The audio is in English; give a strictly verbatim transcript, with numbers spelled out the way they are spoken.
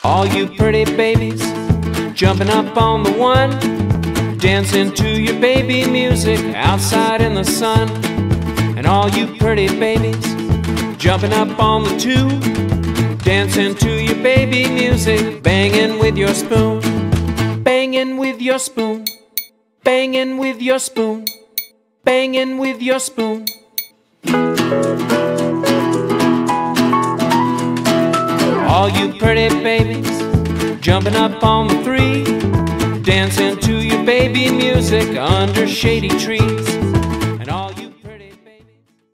All you pretty babies jumping up on the one, dancing to your baby music outside in the sun. And all you pretty babies jumping up on the two, dancing to your baby music, banging with your spoon, banging with your spoon, banging with your spoon, banging with your spoon. All you pretty babies jumping up on the three, dancing to your baby music under shady trees.